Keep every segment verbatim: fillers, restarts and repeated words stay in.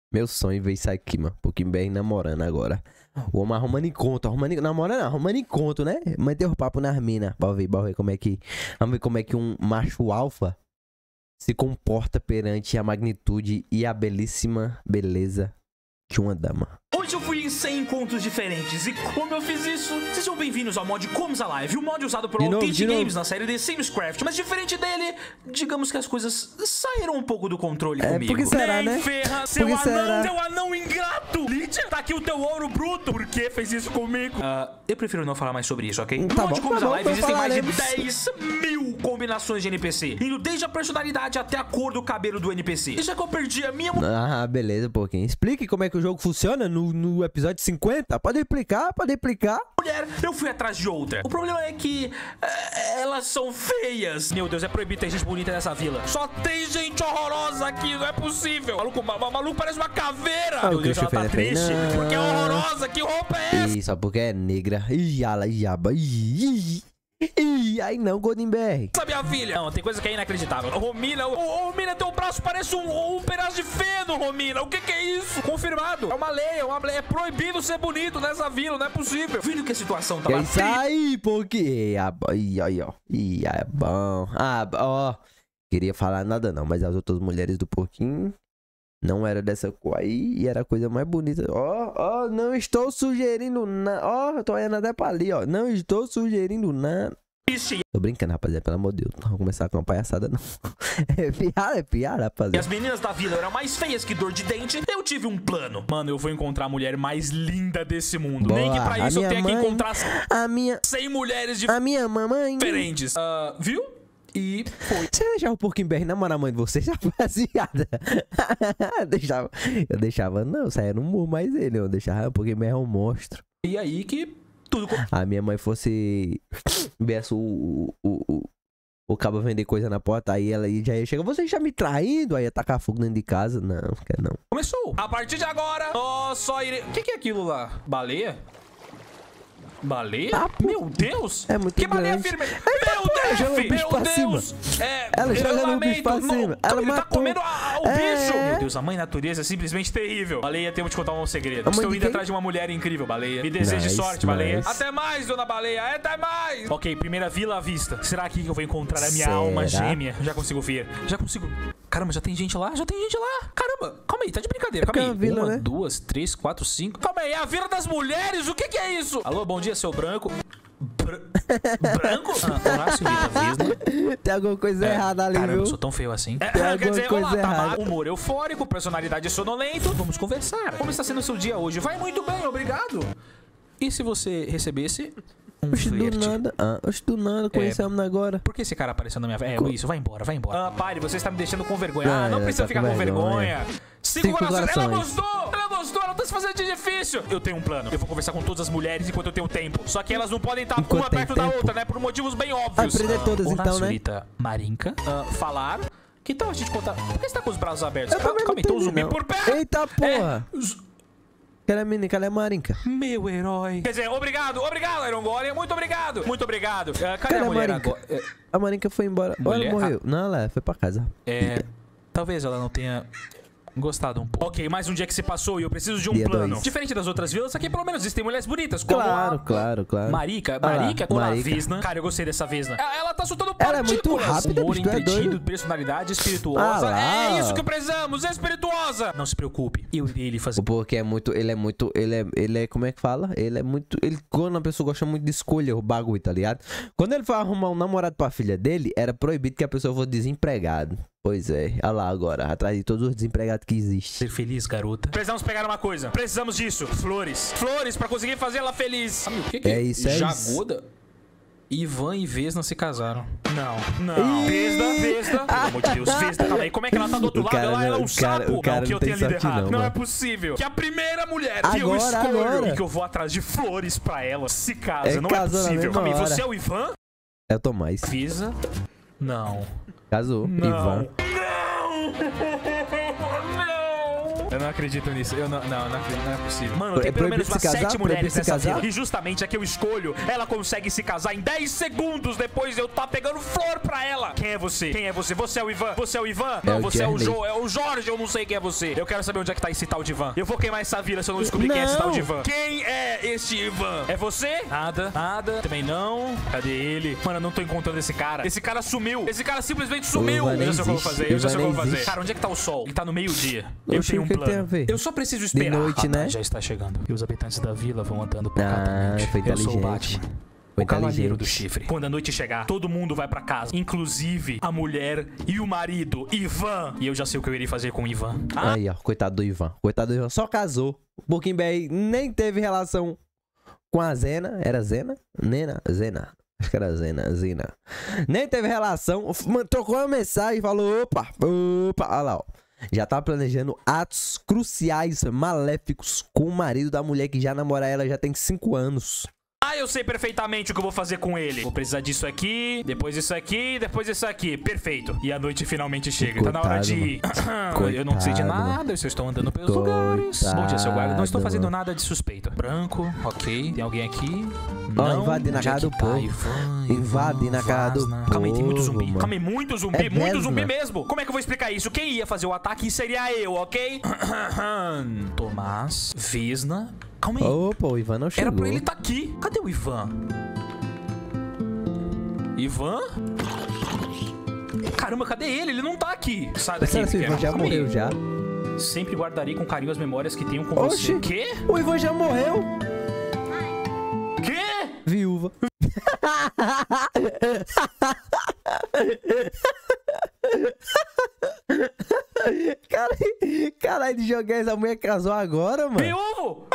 Meu sonho ver isso aqui, mano. Pouquinho bem namorando agora. O homem arrumando encontro, arrumando namorando, arrumando encontro, né? Manter o papo nas minas. Bora ver, bora ver como é que. Vamos ver como é que um macho alfa se comporta perante a magnitude e a belíssima beleza de uma dama. Hoje eu fui em cem encontros diferentes e como eu fiz isso? Sejam bem-vindos ao mod Comes Alive, o mod usado por Authentic Games na série The Simscraft. Mas diferente dele, digamos que as coisas saíram um pouco do controle é, comigo. Por que será, Nem né? ferra, seu anão, será? seu anão ingrato! Lídia, tá aqui o teu ouro bruto. Por que fez isso comigo? Uh, eu prefiro não falar mais sobre isso, ok? No tá mod bom, Comes tá Alive bom, existem mais de falaremos. dez mil combinações de N P C, indo desde a personalidade até a cor do cabelo do N P C. E já que eu perdi a minha... Ah, beleza, um pouquinho. Explique como é que o jogo funciona no, no episódio cinquenta. Pode explicar, pode explicar. Mulher, eu fui atrás de outra. O problema é que uh, elas são feias. Meu Deus, é proibido ter gente bonita nessa vila. Só tem gente horrorosa aqui, não é possível. Maluco, ma maluco parece uma caveira. Ah, Meu Deus, ela tá triste. não. Porque é horrorosa. Que roupa é essa? Ih, só porque é negra. Ih, ala, iaba. Ih, ih, aí não, Golden B R. Essa minha filha. Não, tem coisa que é inacreditável. Romina, o, o, Romina, teu braço parece um, um pedaço de feno, Romina. O que que é isso? Confirmado. É uma lei, é uma lei. É proibido ser bonito nessa vila, não é possível. Vindo que a situação tava É isso aí, porque... Ih, aí, ó. Ih, é bom. Ah, ó. Queria falar nada não, mas as outras mulheres do porquinho não era dessa cor aí e era a coisa mais bonita. Ó, ó, não estou sugerindo nada. Ó, eu tô olhando até pra ali, ó. Não estou sugerindo nada. Tô brincando, rapaziada, pelo amor de Deus. Não vou começar com uma palhaçada, não. É piada, é piada, rapaziada. E as meninas da vila eram mais feias que dor de dente. Eu tive um plano. Mano, eu vou encontrar a mulher mais linda desse mundo. Boa. Nem que pra isso eu tenha mãe, que encontrar a minha, cem mulheres a minha mamãe diferentes. Uh, viu? E foi. Você deixava o porquinho B R namorar a mãe de vocês, rapaziada? eu deixava, eu deixava, não, saia no murro mais ele. Eu deixava o porquinho B R um monstro. E aí que tudo... A minha mãe fosse... Viesse o... o, o O cabo vender coisa na porta, aí ela já ia chegar. Você já me traindo? Aí ia tacar fogo dentro de casa. Não, quer não. Começou. A partir de agora, nós só iremos... O que, que é aquilo lá? Baleia? Baleia? Ah, meu Deus! É muito que grande. baleia firme! Eita, Meu porra, Deus! joga o bicho Meu pra Deus! cima. É, Ela eu joga o bicho pra lamento. cima. Não, Ela ele tá matou. comendo a, a, o É. bicho! Meu Deus, a mãe natureza é simplesmente terrível. Baleia, temos que contar um segredo. A mãe Estou de indo quem? atrás de uma mulher incrível, Baleia. Me deseje Nice, sorte, Baleia. nice. Até mais, dona Baleia. Até mais! Ok, primeira vila à vista. Será aqui que eu vou encontrar a minha Será? alma gêmea? Já consigo ver. Já consigo... Caramba, já tem gente lá? Já tem gente lá. Caramba, calma aí, tá de brincadeira. É Calma aí. uma vila, Uma, né? duas, três, quatro, cinco. Calma aí, é a vila das mulheres? O que que é isso? Alô, bom dia, seu branco. Br branco? Ah, Horácio Rita Vesna. Tem alguma coisa É, errada ali, caramba, viu? eu sou tão feio assim. É, Tem quer alguma dizer, coisa olá, errada. Tamara. Humor eufórico, personalidade sonolento. Vamos conversar. Como está sendo o seu dia hoje? Vai muito bem, obrigado. E se você recebesse um Oxe, do flerte? nada. Ah, oxe, do nada. Conhecemos agora. Por que esse cara apareceu na minha... É, isso, vai embora, vai embora. Ah, pare, você está me deixando com vergonha. Ah, Ah, não ela precisa tá ficar com com vergonha. vergonha. Cinco, Cinco corações. Ela corações. gostou, ela gostou, ela tá se fazendo de difícil. Eu tenho um plano. Eu vou conversar com todas as mulheres enquanto eu tenho tempo. Só que elas não podem estar Enquanto uma tem perto da tempo. outra, né? Por motivos bem óbvios. Vai prender todas, Olá, então, né? senhorita Marinka. Ah, falar. Que tal a gente contar... Por que você tá com os braços abertos? Eu também Calma não aí, tô entendi, zumbi não. por perto. Eita, porra. É, z- Cadê a menina? Cadê a Marinka? Meu herói. Quer dizer, obrigado, obrigado, Iron Golem. Muito obrigado. Muito obrigado. Ah, cadê, Cadê a a mulher Marinka? agora? É, A Marinka foi embora. Olha, Mulher? ela morreu. Não, ela foi pra casa. É, talvez ela não tenha gostado um pouco. Ok, mais um dia que se passou e eu preciso de um Dia plano. dois. Diferente das outras vilas, aqui pelo menos existem mulheres bonitas, como Claro, a... claro, claro. Marika, Ah lá, Marika, ou a Marika. Vesna. Cara, eu gostei dessa Vesna. Ela, ela tá soltando Ela é muito partículas. rápida, Humor bicho, tu é entretido, doido. personalidade espirituosa. Ah lá. É isso que precisamos, espirituosa. Não se preocupe, eu irei lhe fazer... Porque é muito, ele é muito, ele é, ele é, como é que fala? Ele é muito, ele, quando a pessoa gosta muito de escolher o bagulho, tá ligado? Quando ele foi arrumar um namorado pra filha dele, era proibido que a pessoa fosse desempregado. Pois é, olha lá agora, atrás de todos os desempregados que existem. Ser feliz, garota. Precisamos pegar uma coisa. Precisamos disso. Flores. Flores pra conseguir fazer ela feliz. Amigo, o que que É isso, é isso. Jagoda? Ivan e Vesna se casaram. Não, não. Vesna, Vesna. Pelo amor de Deus, Vesna. Calma aí, como é que ela tá do outro O lado? cara Ela, não- ela é um o cara- sapo. o cara não, que não eu tem tenha lido sorte errado. não, Não, é mano. possível. Que a primeira mulher que eu Agora, escolho agora. e que eu vou atrás de flores pra ela se casa. É, não é casou na possível. mesma Calma aí, hora. você é o Ivan? É o Tomás. Visa? Não. Casou. Não. Ivan. Não! Não! Eu não acredito nisso. Eu não, não, não acredito. Não é possível. Mano, tem É pelo menos umas proibido se sete casar? mulheres Proibido se nessa casar? vila. E justamente a que eu escolho, ela consegue se casar em dez segundos depois de eu estar pegando flor pra ela. Quem é você? Quem é você? Você é o Ivan? Você é o Ivan? Não, o você é o, Jerley. jo, é o Jorge, eu não sei quem é você. Eu quero saber onde é que tá esse tal de Ivan. Eu vou queimar essa vila se eu não descobrir quem é esse tal de Ivan. Quem é este Ivan? É você? Nada, nada. Também não. Cadê ele? Mano, eu não tô encontrando esse cara. Esse cara sumiu. Esse cara simplesmente sumiu. Ivan Eu já sei o que eu vou existe. fazer. Eu já sei o que eu vou Ivan fazer. existe. Cara, onde é que tá o sol? Ele tá no meio-dia. Eu Oxi, tenho um o que que tem a plano. ver? Eu só preciso esperar. De noite, Ah, tá, né? já está chegando. E os habitantes da vila vão andando Ah, pacatamente. foi Eu sou o inteligente. Batman. Foi O cavaleiro inteligente. do chifre. Quando a noite chegar, todo mundo vai pra casa. Inclusive a mulher e o marido, Ivan. E eu já sei o que eu irei fazer com o Ivan. Ah, Aí, ó, coitado do Ivan. Coitado do Ivan. Só casou. O Porquinho B R nem teve relação com a Zena. Era Zena? Nena? Zena. Acho que era Zena. Zena. Nem teve relação. F- Trocou uma mensagem e falou: opa, opa. Olha lá, ó. Já tá planejando atos cruciais, maléficos com o marido da mulher que já namora ela já tem cinco anos. Ah, eu sei perfeitamente o que eu vou fazer com ele. Vou precisar disso aqui, depois disso aqui, depois isso aqui. Perfeito. E a noite finalmente chega. Tá na hora de ir. Eu não sei de Coitado, nada, eu só estou andando pelos Coitado, lugares. Bom dia, seu guarda. Não estou fazendo mano. nada de suspeito. Branco, ok. Tem alguém aqui? Ó, Não. invadindo a Onde é casa que do tá? povo. Ivan, Invadindo Ivan, a casa do Vazna. Calma aí, tem muito povo, zumbi. mano. Calma aí, muito zumbi, É muito mesmo, zumbi mano. mesmo. Como é que eu vou explicar isso? Quem ia fazer o ataque seria eu, ok? Tomás, Vesna. Calma aí. Opa, o Ivan não chegou. Era pra ele estar aqui. Cadê o Ivan? Ivan? Caramba, cadê ele? Ele não tá aqui. Sai daqui, Será que o pequeno. Ivan já Calma aí. morreu já? Sempre guardarei com carinho as memórias que tenho com Oxi. você. Quê? O Ivan já morreu. Quê? Viúva. Cara, caralho, de jogar essa mulher casou agora, mano. Viúvo?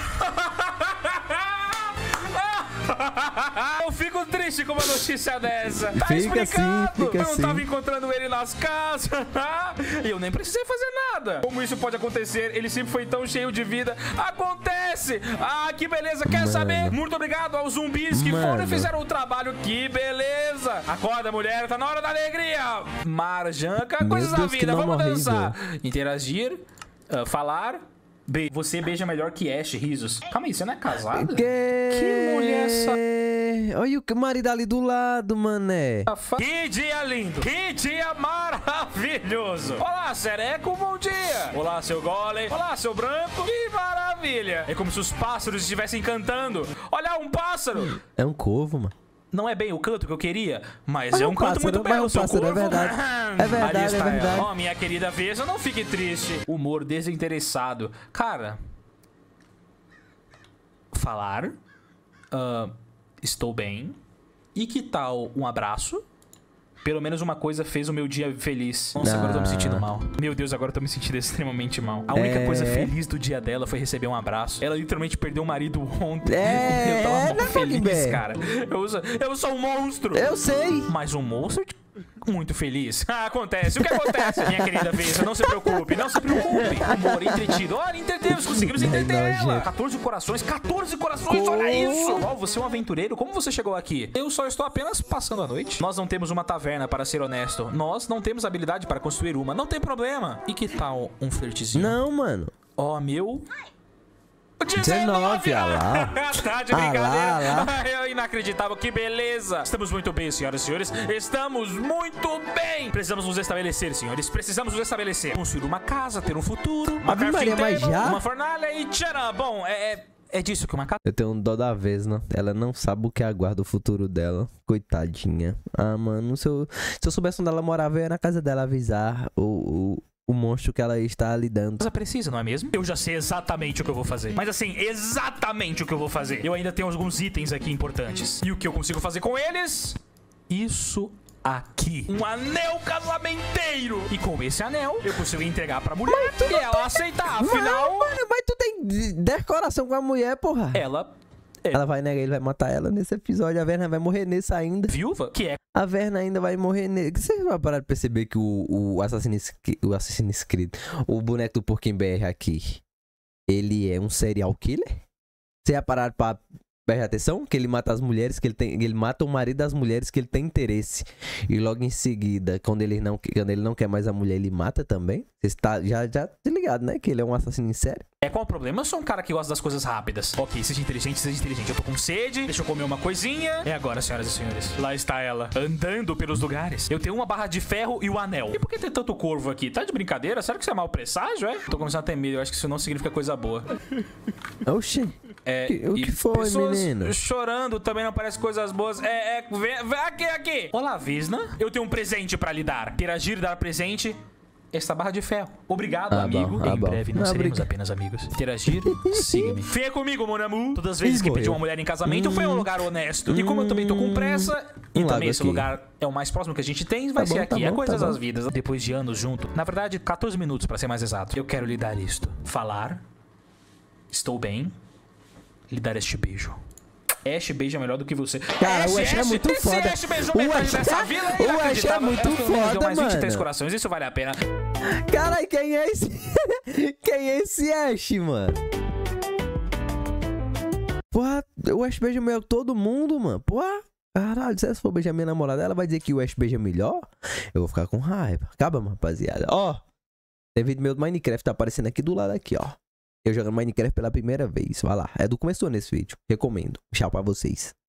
Eu fico triste com uma notícia dessa. Tá Fica explicado. assim, fica eu não assim. tava encontrando ele nas casas. E eu nem precisei fazer nada. Como isso pode acontecer? Ele sempre foi tão cheio de vida. Acontece! Ah, que beleza. Quer Mano. saber? Muito obrigado aos zumbis que Mano. foram e fizeram o trabalho. Que beleza. Acorda, mulher. Tá na hora da alegria. Marjanca, Meu coisas da Deus, que vida. nome Vamos horrível. dançar. Interagir. ah, falar. Be Você beija melhor que Ash, risos. Calma aí, você não é casada? Que... Que mulher essa... Olha o marido ali do lado, mané. Que dia lindo! Que dia maravilhoso! Olá, Sereco, bom dia! Olá, seu Golem! Olá, seu Branco! Que maravilha! É como se os pássaros estivessem cantando. Olha, um pássaro! É um corvo, mano. Não é bem o canto que eu queria, mas, Mas é é um um canto pássaro, muito mas é belo, um seu pássaro, é corvo. verdade. É verdade, Ali está é verdade. ela. Oh, minha querida Veja, não fique triste. Humor desinteressado. Cara... Falar... ah, estou bem. E que tal um abraço? Pelo menos uma coisa fez o meu dia feliz. Nossa, agora eu tô me sentindo mal. Meu Deus, agora eu tô me sentindo extremamente mal. A única É. coisa feliz do dia dela foi receber um abraço. Ela literalmente perdeu o marido ontem. É, eu tava né, mó feliz, Fogbear? cara. Eu sou, eu sou um monstro. Eu sei. Mas um monstro muito feliz. Ah, acontece. O que acontece, minha querida Veja? Não se preocupe, não se preocupe. Humor entretido. Olha, entretemos, conseguimos entreter Ai, ela. nojento. quatorze corações, quatorze corações, Co- olha isso. Oh, você é um aventureiro? Como você chegou aqui? Eu só estou apenas passando a noite. Nós não temos uma taverna, para ser honesto. Nós não temos habilidade para construir uma. Não tem problema. E que tal um flertezinho? Não, mano. Ó, oh, meu... dezenove, ah lá. Tá de Ah brincadeira. lá, ah É inacreditável, que beleza. Estamos muito bem, senhoras e senhores. Estamos muito bem. Precisamos nos estabelecer, senhores. Precisamos nos estabelecer. Construir uma casa, ter um futuro. Uma Ave crafting Maria, mas table, já? uma fornalha e tcharam. Bom, é, é, é disso que uma casa... Eu tenho um dó da vez, né? Ela não sabe o que aguarda o futuro dela. Coitadinha. Ah, mano, se eu, se eu soubesse onde ela morava, eu ia na casa dela avisar o, o, o monstro que ela está lidando. Casa precisa, não é mesmo? Eu já sei exatamente o que eu vou fazer. Mas assim, exatamente o que eu vou fazer. Eu ainda tenho alguns itens aqui importantes. E o que eu consigo fazer com eles? Isso aqui. Um anel casamenteiro. E com esse anel, eu consigo entregar pra mulher e ela aceitar. Afinal, Mas, mano, mas tu tem dez coração com a mulher, porra. ela Ela vai negar, ele vai matar ela nesse episódio. A Verna vai morrer nesse ainda. viúva, que é A Verna ainda vai morrer nesse. Você vai parar de perceber que o, o Assassin's Creed, o Assassin's Creed, o boneco do Porquinho B R aqui, ele é um serial killer? Você ia parar pra Preste atenção, que ele mata as mulheres que ele tem. Ele mata o marido das mulheres que ele tem interesse. E logo em seguida, quando ele não, quando ele não quer mais a mulher, ele mata também. Você está já, já tá ligado, né? Que ele é um assassino em série. É, qual o problema? Eu sou um cara que gosta das coisas rápidas. Ok, seja inteligente, seja inteligente. Eu tô com sede, deixa eu comer uma coisinha. É agora, senhoras e senhores. Lá está ela, andando pelos lugares. Eu tenho uma barra de ferro e o anel. E por que tem tanto corvo aqui? Tá de brincadeira? Será que isso é mau presságio, é? Tô começando a ter medo. Eu acho que isso não significa coisa boa. Oxi. É, que, o que foi, pessoas menino? Chorando também não parece coisas boas. É, é, vem, vem aqui, aqui. Olá, Visna. Eu tenho um presente pra lhe dar. Interagir e dar presente. Esta barra de ferro. Obrigado, ah, amigo. Bom, ah, em bom. breve não ah, seremos briga. apenas amigos. Interagir, siga-me. Venha comigo, mon amour. Todas as vezes Ih, que morreu. pedi uma mulher em casamento hum, foi um lugar honesto. E como eu também tô com pressa, um e também esse aqui. lugar é o mais próximo que a gente tem, vai Tá ser bom, aqui. tá é bom, coisas tá das bom. vidas. Depois de anos junto, na verdade, quatorze minutos pra ser mais exato, eu quero lhe dar isto. Falar. Estou bem. Lhe dar este beijo. Ash beija melhor do que você. Cara, Ash, o Ash é muito esse foda. Ash beijou O metade Ash- dessa vila. o Ash é inacreditável. muito Acho que pelo menos deu foda, mais vinte e três mano. corações, isso vale a pena. Caralho, quem é esse? Quem é esse Ash, mano? Porra, o Ash beija melhor que todo mundo, mano. Porra, caralho, se essa for beijar minha namorada, ela vai dizer que o Ash beija melhor? Eu vou ficar com raiva. Acaba, rapaziada. Ó, tem vídeo meu do Minecraft, tá aparecendo aqui do lado aqui, ó. Eu jogando Minecraft pela primeira vez. Vai lá, é do começo nesse vídeo. Recomendo. Tchau pra vocês.